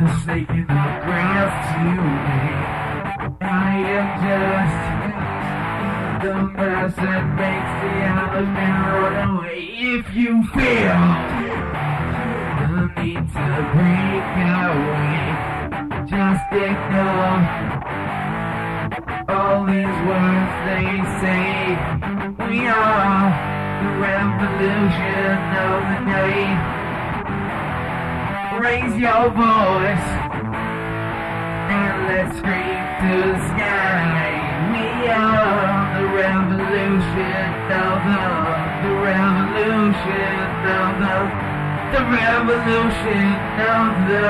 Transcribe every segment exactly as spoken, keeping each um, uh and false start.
just taking the grass today. I am just the mess that makes the element run away. If you feel the need to break away, just ignore all these words they say. We are the revolution of the night. Raise your voice and let's scream to the sky. We are the revolution of the, the revolution of the, the revolution of the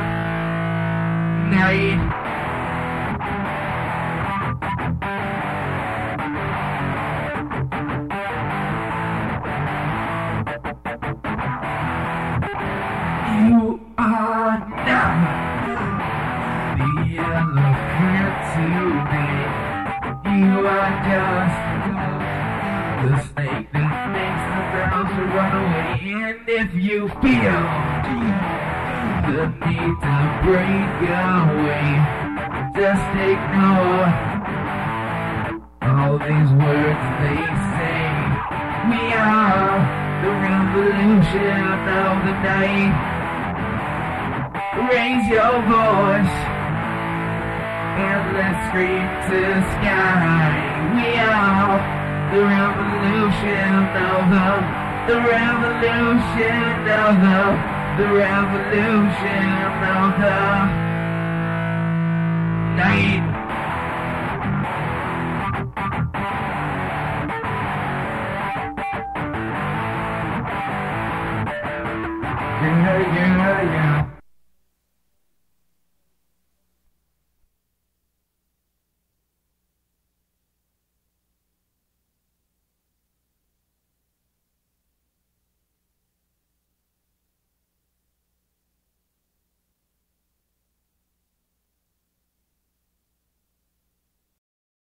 night. You are not the elephant today. You are just the snake that makes the mouse run away. And if you feel the need to break away, just ignore all these words they say. We are the revolution of the night. Raise your voice and let's scream to the sky. We are the revolution of the, the revolution of the, the revolution of the night. Yeah, yeah, yeah.